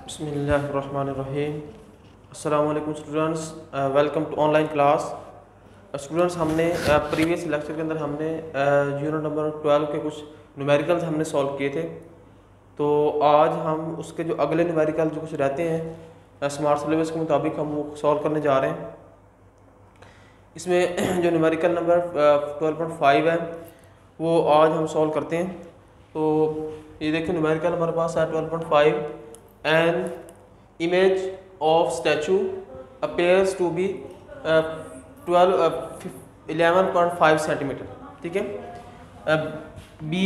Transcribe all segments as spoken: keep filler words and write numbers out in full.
बिस्मिल्लाहिर्रहमानिर्रहीम। अस्सलाम वालेकुम students, welcome to online class. Students, हमने प्रीवियस लेक्चर के अंदर हमने यूनिट नंबर ट्वेल्व के कुछ न्यूमेरिकल्स हमने सॉल्व किए थे। तो आज हम उसके जो अगले न्यूमेरिकल जो कुछ रहते हैं स्मार्ट सिलेबस के मुताबिक हम वो सॉल्व करने जा रहे हैं। इसमें जो numerical number twelve point five है वो आज हम सॉल्व करते हैं। तो ये देखिए न्यूमेरिकल हमारे पास है twelve point five. An image of statue appears to be uh, twelve uh, eleven point five centimetre. ठीक है। uh, B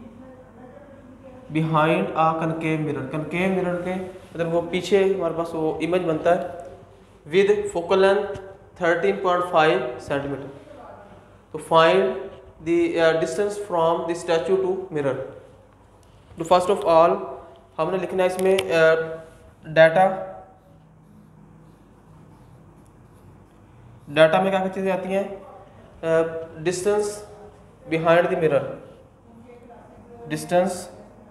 behind a concave mirror, concave mirror के मतलब वो पीछे हमारे पास वो इमेज बनता है with focal length thirteen point five centimetre. तो find the uh, distance from the statue to mirror। तो first of all हमने लिखना है इसमें डाटा डाटा में क्या क्या चीज़ें आती हैं? Distance behind the mirror, distance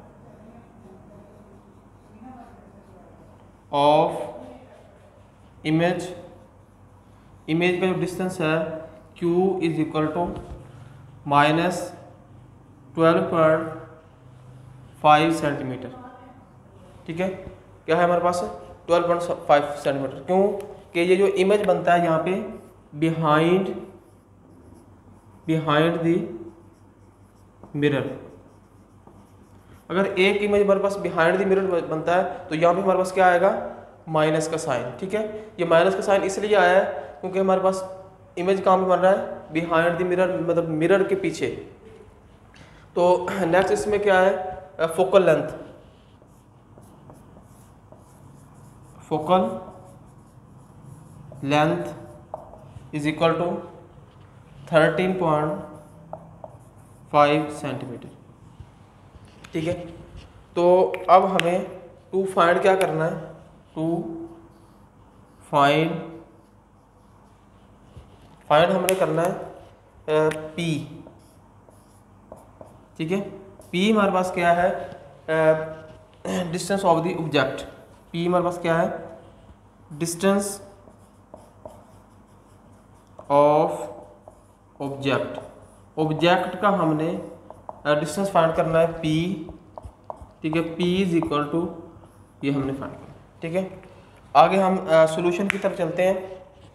of image, image का जो डिस्टेंस है Q is equal to minus twelve point five centimetre. ठीक है, क्या है हमारे पास ट्वेल्व पॉइंट फाइव सेंटीमीटर। क्यों कि ये जो इमेज बनता है यहाँ पे बिहाइंड बिहाइंड दी मिरर, अगर एक इमेज हमारे पास बिहाइंड दी मिरर बनता है तो यहाँ पे हमारे पास क्या आएगा? माइनस का साइन। ठीक है, ये माइनस का साइन इसलिए आया है क्योंकि हमारे पास इमेज कहाँ पे बन रहा है? बिहाइंड दी मिरर, मतलब मिरर के पीछे। तो नेक्स्ट इसमें क्या है? Focal length, focal length is equal to thirteen point five centimetre. ठीक है, तो अब हमें टू फाइंड क्या करना है? टू फाइंड फाइंड हमने करना है पी। ठीक है, पी हमारे पास क्या है? Distance of the object. P हमारे पास क्या है? Distance of object. ऑब्जेक्ट का हमने डिस्टेंस फाइंड करना है पी। ठीक है, पी इज इक्वल टू ये हमने फाइंड करना। ठीक है, आगे हम सॉल्यूशन की तरफ चलते हैं।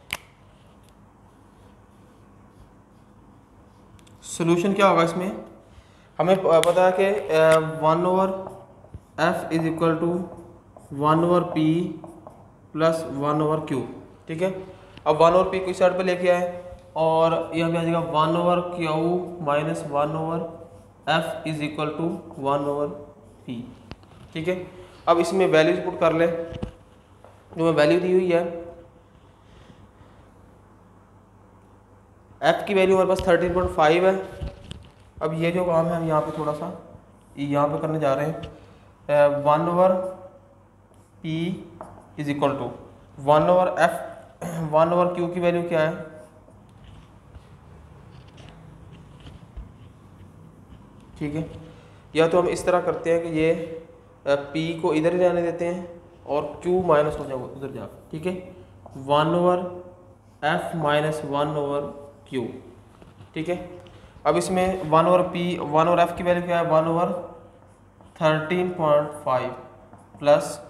सॉल्यूशन क्या होगा इसमें? हमें पता है कि one over F is equal to one over P plus one over Q. ठीक है, अब वन ओवर पी को इस साइड पे लेके आए और यहाँ पे आ जाएगा one over Q minus one over F is equal to one over P. ठीक है, अब इसमें वैल्यूज पुट कर ले जो मैं वैल्यू दी हुई है। एफ की वैल्यू हमारे पास थर्टीन पॉइंट फाइव है। अब ये जो काम है हम यहाँ पे थोड़ा सा यहाँ पे करने जा रहे हैं। One over P is equal to one over F, one over Q की वैल्यू क्या है? ठीक है, या तो हम इस तरह करते हैं कि ये पी को इधर ही जाने देते हैं और क्यू माइनस हो जाएगा उधर जा। ठीक है, one over F minus one over Q. ठीक है, अब इसमें one over P one over F की वैल्यू क्या है? One over thirteen point five plus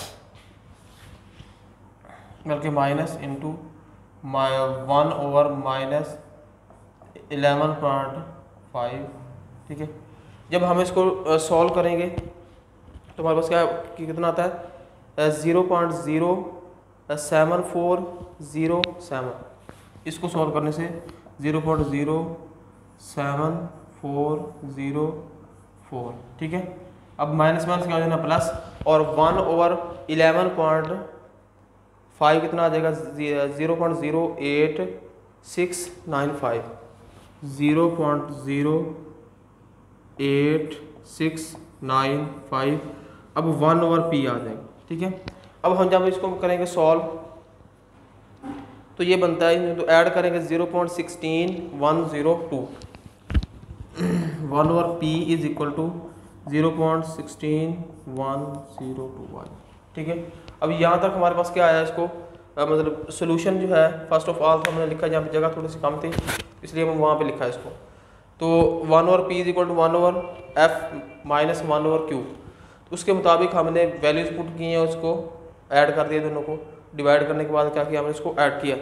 बल्कि minus into one over minus eleven point five. ठीक है, जब हम इसको सॉल्व करेंगे तो हमारे पास क्या कि कितना आता है? Zero point zero seven four zero seven. इसको सॉल्व करने से zero point zero seven four zero four. ठीक है, अब माइनस माइनस क्या हो जाना? प्लस, और one over eleven point five कितना आ जाएगा? Zero point zero eight six nine five, zero point zero eight six nine five. अब वन ओवर पी आ जाएगा। ठीक है, अब हम जब इसको करेंगे सॉल्व तो ये बनता है, तो ऐड करेंगे zero point sixteen one zero two, one over P is equal to zero point sixteen one zero two one. ठीक है। अब यहाँ तक हमारे पास क्या आया, इसको आ, मतलब सोल्यूशन जो है फर्स्ट ऑफ ऑल तो हमने लिखा, जहाँ पे जगह थोड़ी सी कम थी इसलिए हम वहाँ पे लिखा है इसको। तो one over P is equal to one over F minus one over Q, तो उसके मुताबिक हमने वैल्यूज पुट की हैं, उसको ऐड कर दिया, दोनों को डिवाइड करने के बाद क्या किया हमने, इसको ऐड किया।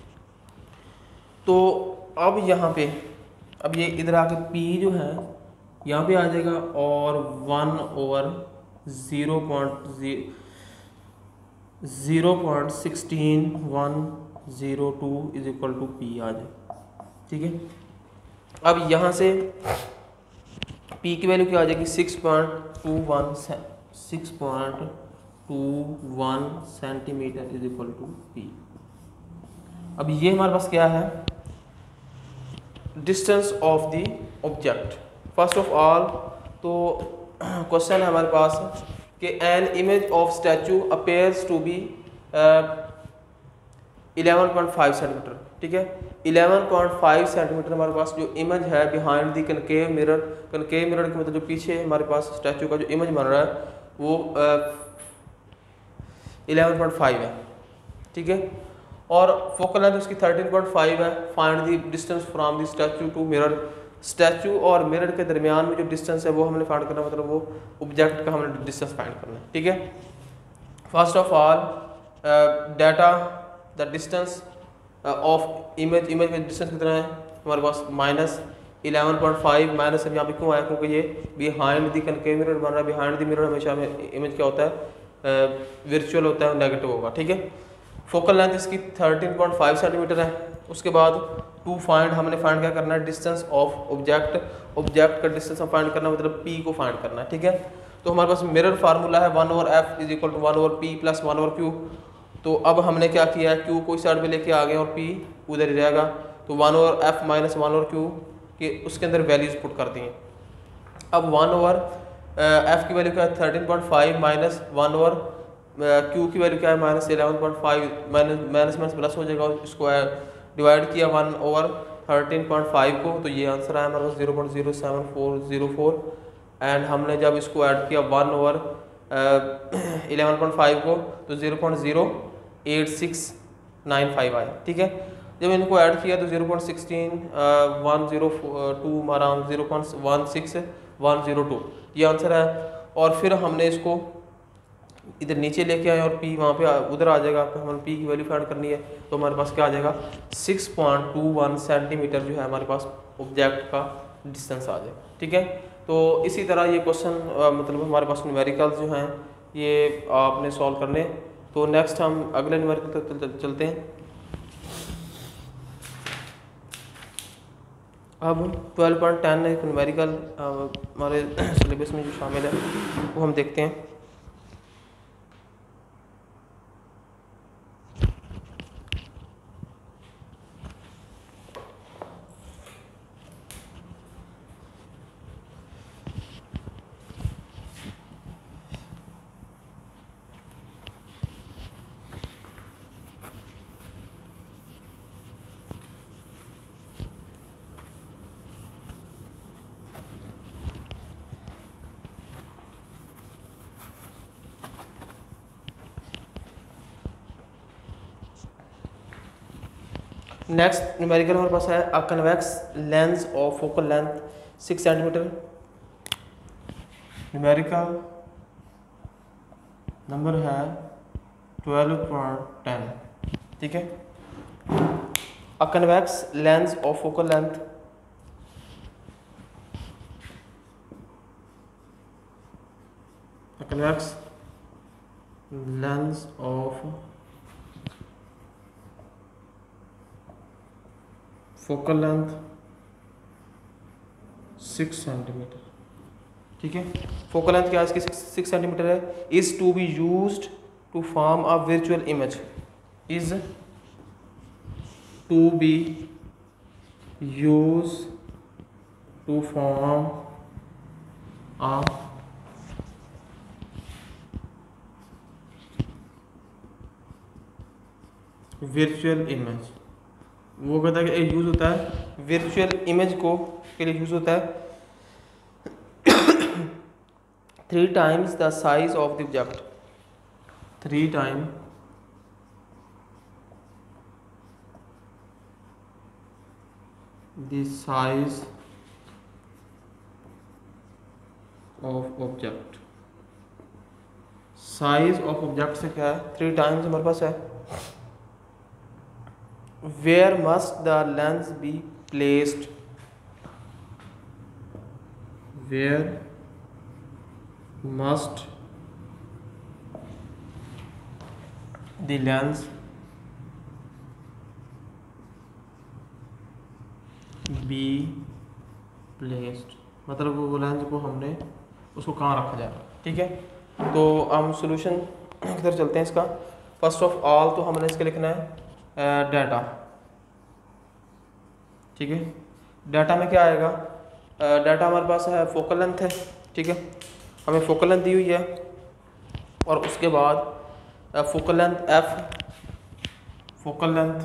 तो अब यहाँ पे अब ये इधर आके P जो है यहाँ पे आ जाएगा और one over zero point zero point sixteen one zero two is equal to P आ जाए, ठीक है। अब यहाँ से P की वैल्यू क्या आ जाएगी, six point two one six point two one centimetre is equal to P. अब ये हमारे पास क्या है, distance of the object. First of all तो क्वेश्चन है हमारे पास कि an image of statue appears to be eleven point five centimetre, ठीक है। इलेवन पॉइंट फाइव सेंटीमीटर हमारे पास जो इमेज है behind the concave mirror, concave mirror के मतलब जो पीछे हमारे पास स्टैचू का जो इमेज बन रहा है वो इलेवन पॉइंट फाइव है, ठीक है। और फोकल लेंथ उसकी थर्टीन पॉइंट फाइव है। Find the distance from the statue to mirror, statue और मिरर के दरमियान में जो डिस्टेंस है वो हमने फाइंड करना, मतलब वो ऑब्जेक्ट का हमने डिस्टेंस फाइंड करना है, ठीक है। First of all data the distance of image, image में डिस्टेंस कितना है हमारे पास minus eleven point five. Minus यहाँ पे क्यों आया, क्योंकि ये बिहाइंड दी कनकेव मिरर बन रहा है। बिहाइंड दी मिरर हमेशा इमेज क्या होता है, वर्चुअल होता है, नेगेटिव होगा, ठीक है। फोकल लेंथ इसकी थर्टीन पॉइंट फाइव सेंटीमीटर है। उसके बाद टू फाइंड, हमने फाइंड क्या करना है, डिस्टेंस ऑफ ऑब्जेक्ट, ऑब्जेक्ट का डिस्टेंस हम फाइंड करना है, मतलब पी को फाइंड करना है, ठीक है। तो हमारे पास मिरर फार्मूला है one over F is equal to one over P plus one over Q. तो अब हमने क्या किया है, क्यू को इस साइड पे लेके आ गए और पी उधर ही रहेगा। तो one over F minus one over Q के उसके अंदर वैल्यूज पुट कर दी हैं। अब वन ओवर एफ की वैल्यू क्या है, thirteen point five minus one over Q की वैल्यू क्या है, minus eleven point five, minus minus minus plus हो जाएगा, इसको डिवाइड किया one over thirteen point five को, तो ये आंसर आया हमारे पास zero point zero seven four zero four. And हमने जब इसको ऐड किया one over eleven point five को तो zero point zero eight six nine five आया, ठीक है। जब इनको ऐड किया तो zero point sixteen one zero two हमारा zero point one six one zero two ये आंसर है। और फिर हमने इसको इधर नीचे लेके आए और P वहाँ पे उधर आ जाएगा, तो हमें P की वैल्यू फाइंड करनी है, तो हमारे पास क्या आ जाएगा, six point two one centimetre जो है हमारे पास ऑब्जेक्ट का डिस्टेंस आ जाएगा, ठीक है। तो इसी तरह ये क्वेश्चन मतलब हमारे पास न्यूमेरिकल्स जो हैं ये आपने सॉल्व करने। तो नेक्स्ट हम अगले न्यूमेरिकल तक चल, चलते हैं। अब ट्वेल्व पॉइंट टेन एक न्यूमेरिकल हमारे सिलेबस में जो शामिल है वो हम देखते हैं। नेक्स्ट न्यूमेरिकल हमारे पास है a convex lens of focal length six centimetre. Numerical number है ट्वेल्व पॉइंट टेन, ठीक है। A convex lens of focal length a convex lens of focal length six centimetre, ठीक है। फोकल लेंथ क्या है इसकी, सिक्स सेंटीमीटर है। Is to be used to form a virtual image, is to be use to form a virtual image. वो कहता है कि यूज होता है वर्चुअल इमेज को के लिए यूज होता है three times the size of the object, three time the size of object. Size of object से क्या है, थ्री टाइम्स हमारे पास है। Where must the lens be placed, where must the lens be placed, मतलब वो लेंस को हमने उसको कहाँ रखा जाए। ठीक है, तो हम सॉल्यूशन की तरफ चलते हैं इसका। फर्स्ट ऑफ ऑल तो हमने इसके लिखना है डाटा। ठीक है, डाटा में क्या आएगा, डाटा हमारे पास है फोकल लेंथ है। ठीक है, हमें फोकल लेंथ दी हुई है और उसके बाद focal length F, focal length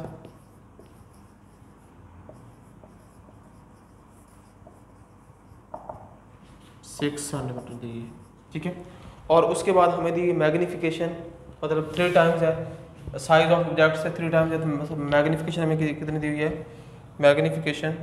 six centimetre दी है। ठीक है, और उसके बाद हमें दी मैग्नीफिकेशन, मतलब थ्री टाइम्स है साइज ऑफ ऑब्जेक्ट से, थ्री टाइम्स है तो मैग्नीफिकेशन हमें कितनी दी हुई है, magnification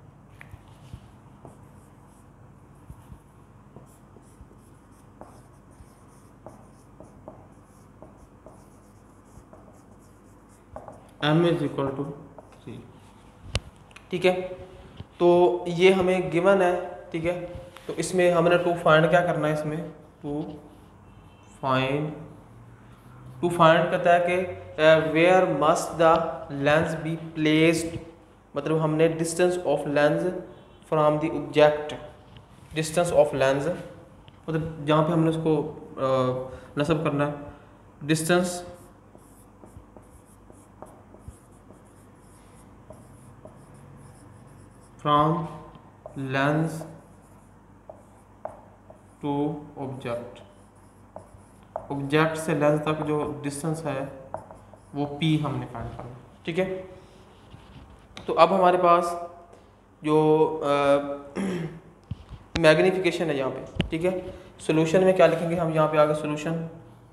M is equal to three. ठीक है, तो ये हमें गिवन है। ठीक है, तो इसमें हमने टू फाइंड क्या करना है, इसमें टू फाइंड टू फाइंड कहता है कि where must the lens be placed, मतलब हमने distance of lens from the object, distance of lens मतलब जहाँ पे हमने उसको नस्ब करना है, distance from lens to object, object से लेंस तक जो डिस्टेंस है वो p हमने फाइंड करना। ठीक है, तो अब हमारे पास जो मैग्नीफिकेशन है यहाँ पे। ठीक है, सॉल्यूशन में क्या लिखेंगे हम, यहाँ पे आगे सॉल्यूशन।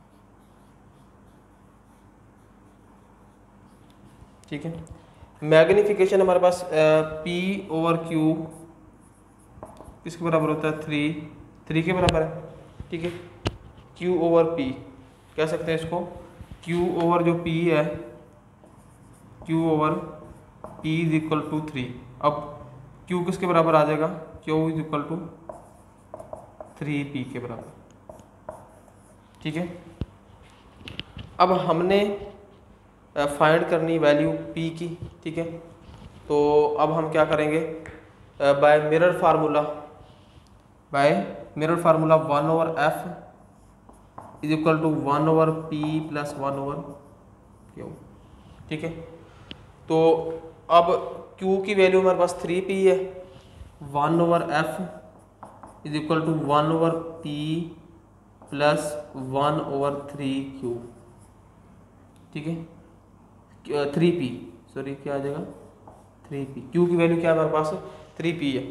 ठीक है, मैग्नीफिकेशन हमारे पास p ओवर q किसके बराबर होता है, थ्री थ्री के बराबर है। ठीक है, q ओवर p कह सकते हैं इसको, q ओवर जो p है, q over p is equal to three. अब q किसके बराबर आ जाएगा, q is equal to three P के बराबर। ठीक है, अब हमने फाइंड करनी वैल्यू p की। ठीक है, तो अब हम क्या करेंगे, by mirror formula, by mirror formula one over F is equal to one over P plus one over Q. ठीक है, तो अब क्यू की वैल्यू हमारे पास थ्री पी है, one over F is equal to one over P plus one over three Q. ठीक है, थ्री पी सॉरी क्या आ जाएगा, थ्री पी। क्यू की वैल्यू क्या है हमारे पास, थ्री पी है।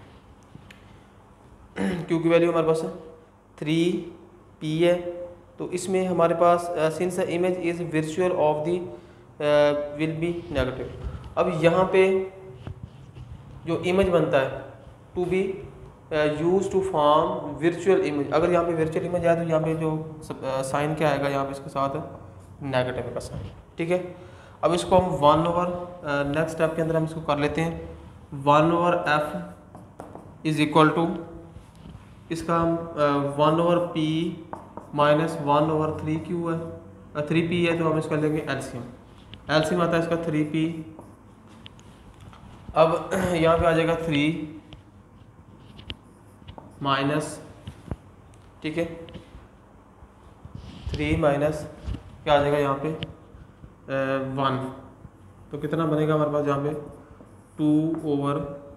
क्यू की वैल्यू हमारे पास थ्री पी है। तो इसमें हमारे पास since the image is virtual of the will be negative. अब यहाँ पे जो इमेज बनता है to be use to form virtual image, अगर यहाँ पे वर्चुअल इमेज आया तो यहाँ पे जो साइन uh, क्या आएगा, यहाँ पे इसके साथ नेगेटिव का साइन। ठीक है, अब इसको हम वन ओवर नेक्स्ट स्टेप के अंदर हम इसको कर लेते हैं, one over F is equal to इसका one over P minus one over three Q है, थ्री पी है तो हम इसका लेंगे एलसीएम। एलसीएम आता है इसका थ्री पी। अब यहाँ पे आ जाएगा थ्री माइनस, ठीक है, थ्री माइनस क्या आ जाएगा यहाँ पे वन, तो कितना बनेगा हमारे पास यहाँ पे two over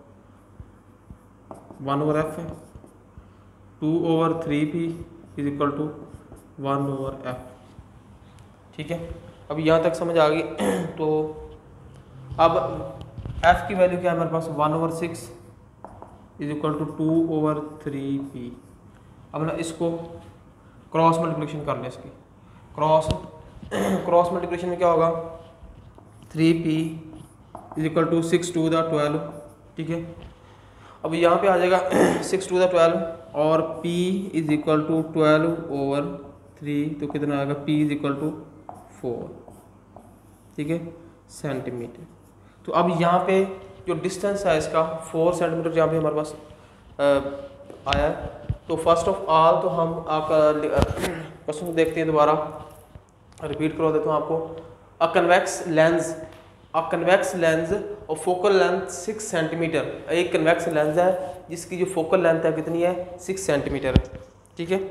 one over F है, two over three P is equal to one over F. ठीक है, अब यहाँ तक समझ आ गई। तो अब f की वैल्यू क्या है हमारे पास, one over six is equal to two over three P. अब ना इसको क्रॉस मल्टीप्लिकेशन कर लें, इसकी क्रॉस क्रॉस मल्टीप्लिकेशन में क्या होगा, three P is equal to six to the twelve, ठीक है। अब यहाँ पे आ जाएगा सिक्स टू द ट्वेल्व और p is equal to twelve over three, तो कितना आएगा p is equal to four, ठीक है, सेंटीमीटर। तो अब यहाँ पे जो डिस्टेंस है इसका फोर सेंटीमीटर यहाँ पे हमारे पास आ, आया है। तो फर्स्ट ऑफ ऑल तो हम आपका क्वेश्चन देखते हैं, दोबारा रिपीट करवा देता हूँ आपको। A convex lens a convex lens और फोकल लेंथ सिक्स सेंटीमीटर, एक कन्वेक्स लेंस है जिसकी जो फोकल लेंथ है कितनी है, सिक्स सेंटीमीटर, ठीक है।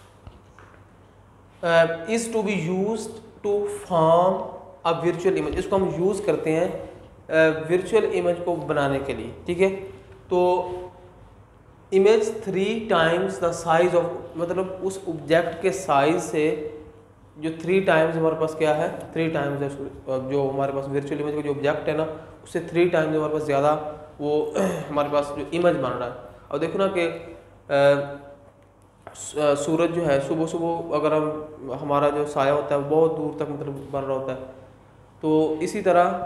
Is to be use to form a virtual image, इसको हम यूज़ करते हैं वर्चुअल uh, इमेज को बनाने के लिए, ठीक है। तो image three times the size of, मतलब उस ऑब्जेक्ट के साइज से जो थ्री टाइम्स हमारे पास क्या है, थ्री टाइम्स है जो हमारे पास वर्चुअल इमेज का जो ऑब्जेक्ट है ना, उससे थ्री टाइम्स हमारे पास ज़्यादा वो हमारे पास जो इमेज बन रहा है। और देखो ना कि सूरज जो है सुबह सुबह अगर हम हमारा जो साया होता है वो बहुत दूर तक मतलब बन रहा होता है, तो इसी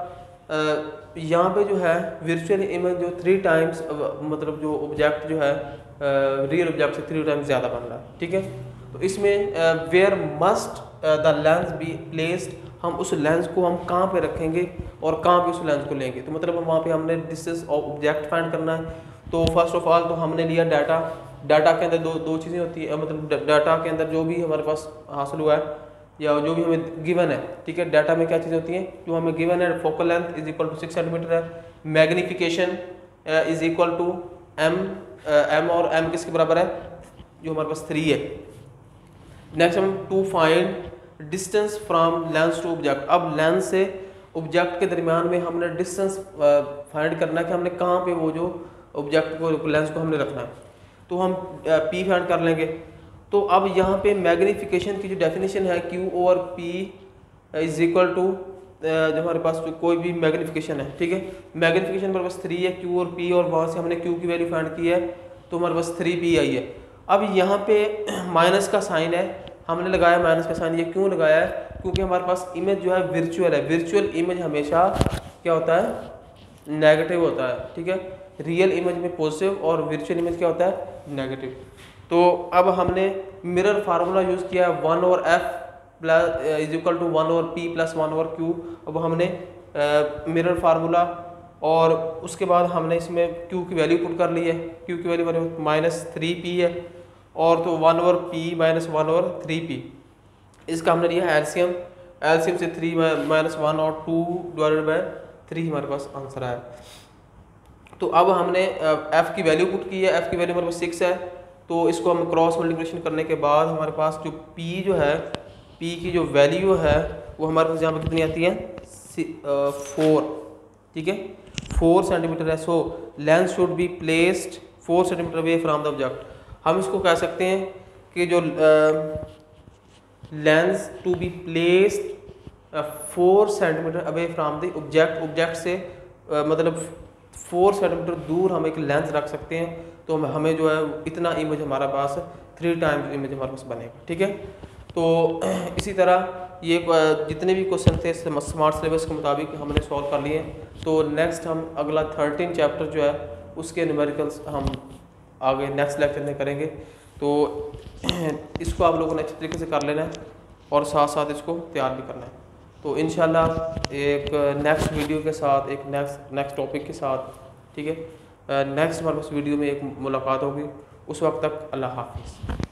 तरह यहाँ पे जो है वर्चुअल इमेज जो थ्री टाइम्स मतलब जो ऑब्जेक्ट जो है रियल ऑब्जेक्ट से थ्री टाइम्स ज़्यादा बन रहा है, ठीक है। तो इसमें where must the lens be placed, हम उस लेंस को हम कहाँ पे रखेंगे और कहाँ पे उस लेंस को लेंगे, तो मतलब वहाँ पे हमने डिस्टेंस ऑफ ऑब्जेक्ट फाइंड करना है। तो फर्स्ट ऑफ ऑल तो हमने लिया डाटा, डाटा के अंदर दो दो चीज़ें होती है, मतलब डाटा के अंदर जो भी हमारे पास हासिल हुआ है या जो भी हमें गिवन है, ठीक है। डाटा में क्या चीज़ें होती हैं, जो हमें गिवन है focal length is equal to six centimetre है, magnification is equal to M, M और एम किसके बराबर है, जो हमारे पास थ्री है। नेक्स्ट हम to find distance from lens to object, अब लेंस से ऑब्जेक्ट के दरमियान में हमने डिस्टेंस फाइंड करना है कि हमने कहाँ पे वो जो ऑब्जेक्ट को लेंस को हमने रखना है, तो हम पी फाइंड कर लेंगे। तो अब यहाँ पे मैग्निफिकेशन की जो डेफिनेशन है Q over P is equal to, जो हमारे पास जो कोई भी मैग्निफिकेशन है, ठीक है, मैग्निफिकेशन हमारे पास थ्री है, क्यू और पी, और वहाँ से हमने क्यू की वैल्यू फाइंड की है तो हमारे पास थ्री पी आई है। अब यहाँ पे माइनस का साइन है, हमने लगाया माइनस का साइन, ये क्यों लगाया है, क्योंकि हमारे पास इमेज जो है वर्चुअल है, वर्चुअल इमेज हमेशा क्या होता है, नेगेटिव होता है, ठीक है। रियल इमेज में पॉजिटिव और वर्चुअल इमेज क्या होता है, नेगेटिव। तो अब हमने मिरर फार्मूला यूज़ किया है, one over F plus is equal to one over P plus one over Q. अब हमने मिरर फार्मूला और उसके बाद हमने इसमें क्यू की वैल्यू पुट कर ली है, क्यू की वैल्यू माइनस थ्री पी है, और तो one over P minus one over three P, इसका हमने लिया है एलसीएम, एलसीएम से थ्री माइनस वन और टू डिवाइडेड बाय थ्री हमारे पास आंसर है। तो अब हमने एफ़ की वैल्यू पुट की है, एफ़ की वैल्यू हमारे पास सिक्स है, तो इसको हम क्रॉस मल्टीप्लिकेशन करने के बाद हमारे पास जो P जो है, P की जो वैल्यू है वो हमारे पास यहाँ पर कितनी आती है, फोर, ठीक है, फोर सेंटीमीटर है। So lens should be placed four centimetre away from the object. हम इसको कह सकते हैं कि जो lens to be placed four centimetre away from the object, object से uh, मतलब फोर सेंटीमीटर दूर हम एक लेंस रख सकते हैं, तो हमें जो है इतना इमेज हमारा पास थ्री टाइम्स इमेज हमारे पास बनेगा, ठीक है। तो इसी तरह ये जितने भी क्वेश्चन थे स्मार्ट सिलेबस के मुताबिक हमने सॉल्व कर लिए। तो नेक्स्ट हम अगला थर्टीन चैप्टर जो है उसके न्यूमेरिकल्स हम आगे नेक्स्ट लेक्चर में करेंगे। तो इसको आप लोगों ने अच्छे तरीके से कर लेना है और साथ साथ इसको तैयार भी करना है। तो इंशाल्लाह एक नेक्स्ट वीडियो के साथ, एक नेक्स्ट नेक्स्ट टॉपिक के साथ, ठीक है, नेक्स्ट हमारे पास वीडियो में एक मुलाकात होगी। उस वक्त तक अल्लाह हाफिज़।